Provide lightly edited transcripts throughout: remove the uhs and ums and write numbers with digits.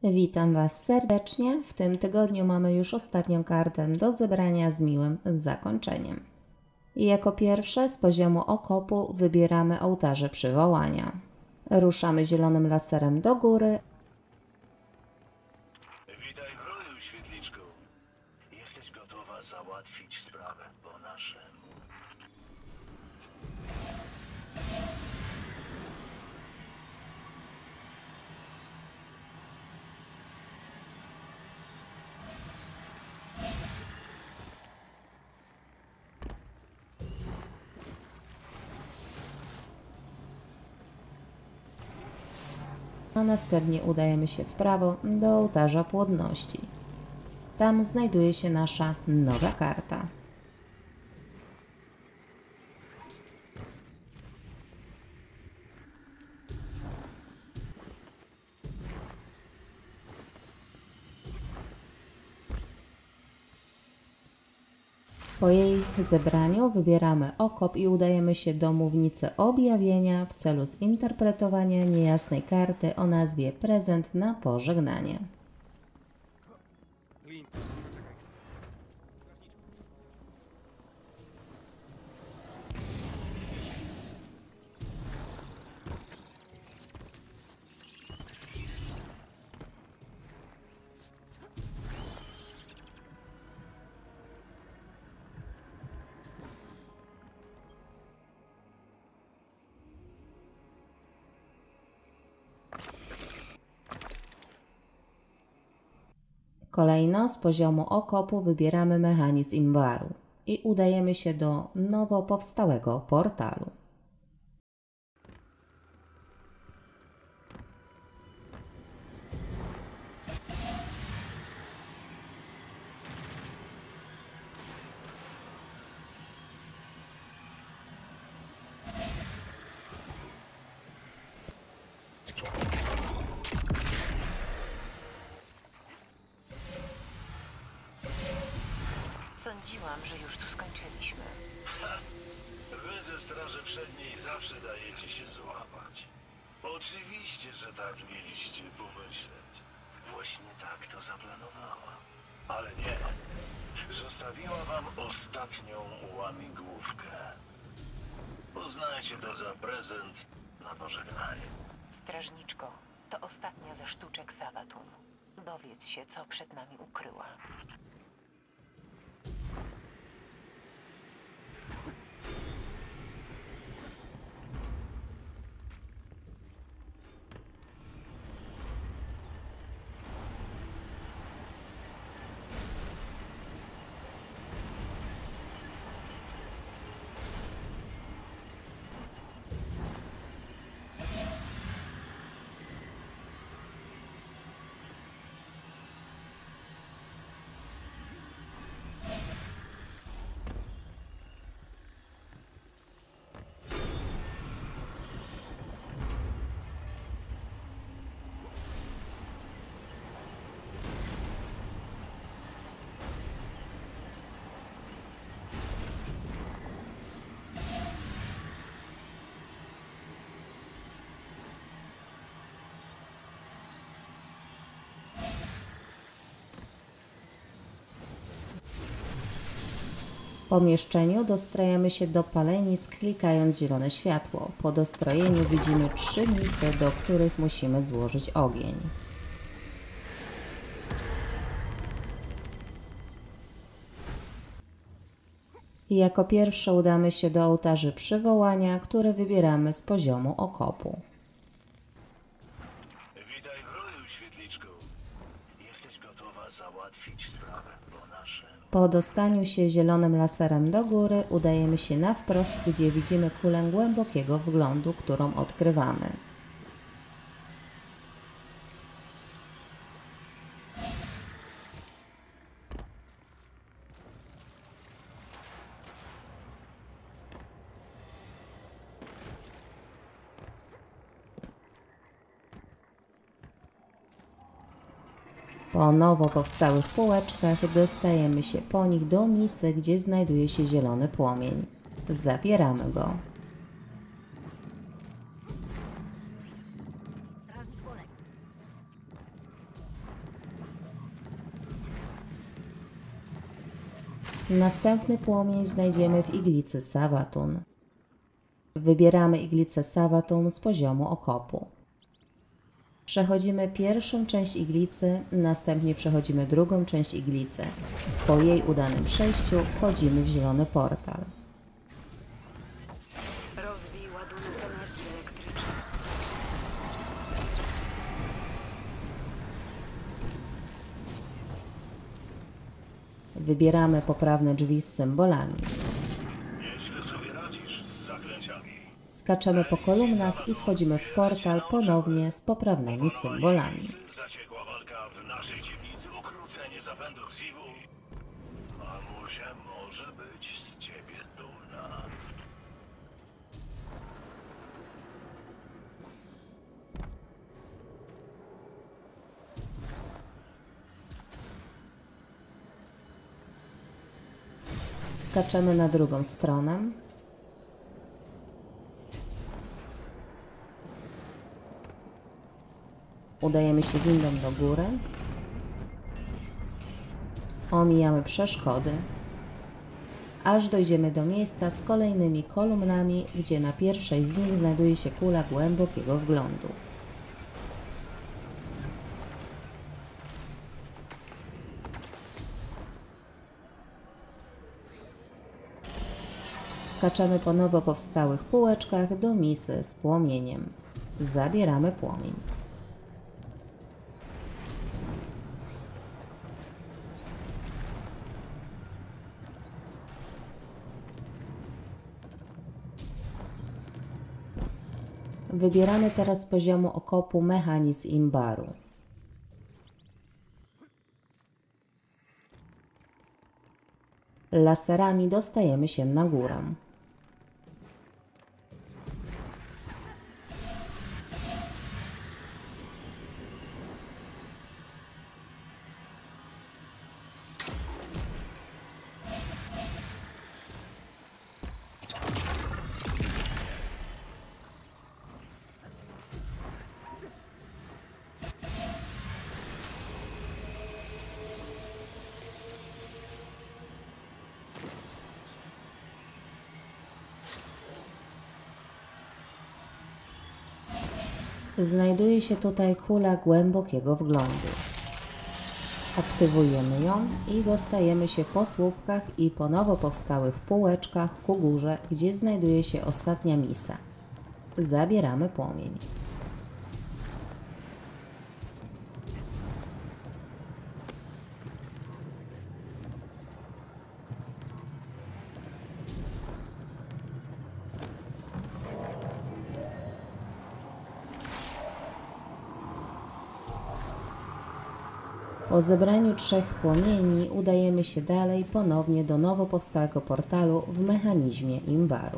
Witam Was serdecznie. W tym tygodniu mamy już ostatnią kartę do zebrania z miłym zakończeniem. I jako pierwsze z poziomu okopu wybieramy ołtarze przywołania. Ruszamy zielonym laserem do góry. Witaj w roju, świetliczku. Jesteś gotowa załatwić sprawę po naszemu. A następnie udajemy się w prawo do ołtarza płodności. Tam znajduje się nasza nowa karta. Po jej zebraniu wybieramy okop i udajemy się do mównicy objawienia w celu zinterpretowania niejasnej karty o nazwie Prezent na pożegnanie. Kolejno z poziomu okopu wybieramy mechanizm Imbaru i udajemy się do nowo powstałego portalu. Sądziłam, że już tu skończyliśmy. Wy ze Straży Przedniej zawsze dajecie się złapać. Oczywiście, że tak mieliście pomyśleć. Właśnie tak to zaplanowała. Ale nie. Zostawiła wam ostatnią łamigłówkę. Uznajcie to za prezent na pożegnanie. Strażniczko, to ostatnia ze sztuczek Savatun. Dowiedz się, co przed nami ukryła. W pomieszczeniu dostrajamy się do palenisk, klikając zielone światło. Po dostrojeniu widzimy 3 misy, do których musimy złożyć ogień. I jako pierwsze udamy się do ołtarzy przywołania, które wybieramy z poziomu okopu. Witaj w roju, świetliczku. Jesteś gotowa załatwić sprawę po naszemu. Po dostaniu się zielonym laserem do góry udajemy się na wprost, gdzie widzimy kulę głębokiego wglądu, którą odkrywamy. Po nowo powstałych półeczkach dostajemy się po nich do misy, gdzie znajduje się zielony płomień. Zabieramy go. Następny płomień znajdziemy w iglicy Savathûn. Wybieramy iglicę Savathûn z poziomu okopu. Przechodzimy pierwszą część iglicy, następnie przechodzimy drugą część iglicy. Po jej udanym przejściu wchodzimy w zielony portal. Rozwij ładunek energii elektrycznej. Wybieramy poprawne drzwi z symbolami. Nieźle sobie radzisz z zaklęciami. Skaczemy po kolumnach i wchodzimy w portal ponownie z poprawnymi symbolami. Zaciekła walka w naszej dzielnicy, ukrócenie zapędów Zivu. Mamusia może być z ciebie dumna. Skaczemy na drugą stronę. Udajemy się windą do góry. Omijamy przeszkody, aż dojdziemy do miejsca z kolejnymi kolumnami, gdzie na pierwszej z nich znajduje się kula głębokiego wglądu. Skaczemy po nowo powstałych półeczkach do misy z płomieniem. Zabieramy płomień. Wybieramy teraz z poziomu okopu mechanizm Imbaru. Laserami dostajemy się na górę. Znajduje się tutaj kula głębokiego wglądu. Aktywujemy ją i dostajemy się po słupkach i po nowo powstałych półeczkach ku górze, gdzie znajduje się ostatnia misa. Zabieramy płomień. Po zebraniu 3 płomieni udajemy się dalej ponownie do nowo powstałego portalu w mechanizmie Imbaru.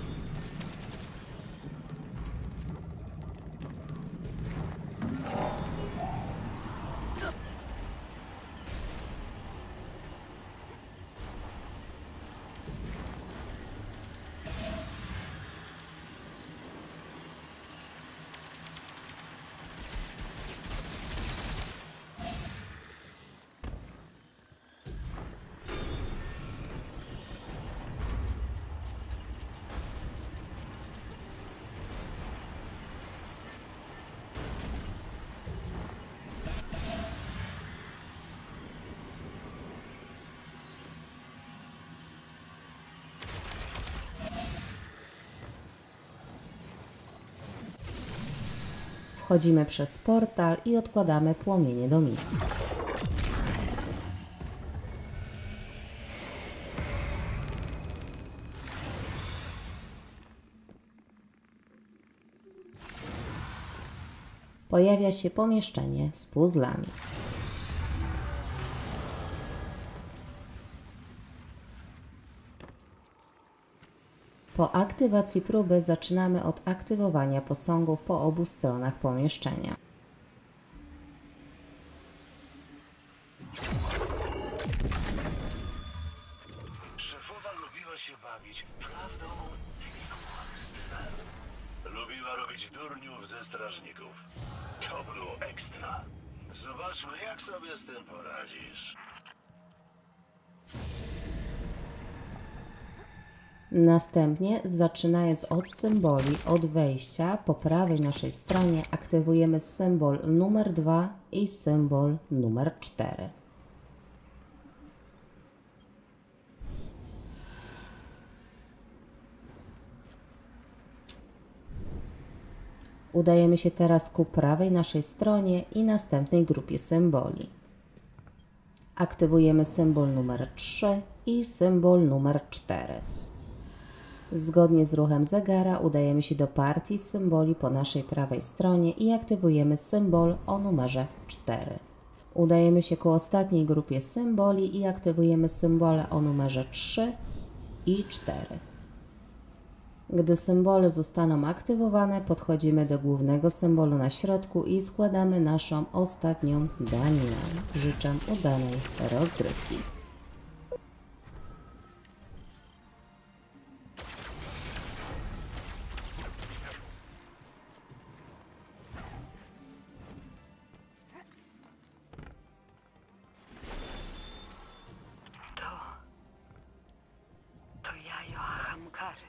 Wchodzimy przez portal i odkładamy płomienie do mis. Pojawia się pomieszczenie z puzzlami. Po aktywacji próby zaczynamy od aktywowania posągów po obu stronach pomieszczenia. Szefowa lubiła się bawić prawdą i kłamstwem. Lubiła robić durniów ze strażników. To było ekstra. Zobaczmy, jak sobie z tym poradzisz. Następnie, zaczynając od symboli od wejścia, po prawej naszej stronie aktywujemy symbol numer 2 i symbol numer 4. Udajemy się teraz ku prawej naszej stronie i następnej grupie symboli. Aktywujemy symbol numer 3 i symbol numer 4. Zgodnie z ruchem zegara udajemy się do partii symboli po naszej prawej stronie i aktywujemy symbol o numerze 4. Udajemy się ku ostatniej grupie symboli i aktywujemy symbole o numerze 3 i 4. Gdy symbole zostaną aktywowane, podchodzimy do głównego symbolu na środku i składamy naszą ostatnią daninę. Życzę udanej rozgrywki. To jajo Ahamkary.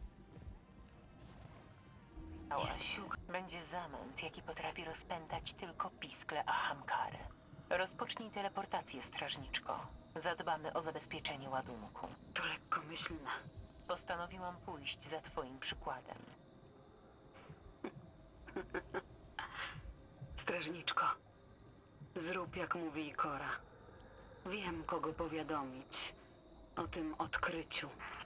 Będzie zamęt, jaki potrafi rozpętać tylko piskle Ahamkary. Rozpocznij teleportację, strażniczko. Zadbamy o zabezpieczenie ładunku. To lekkomyślne. Postanowiłam pójść za twoim przykładem. Strażniczko, zrób jak mówi Ikora. Wiem, kogo powiadomić o tym odkryciu.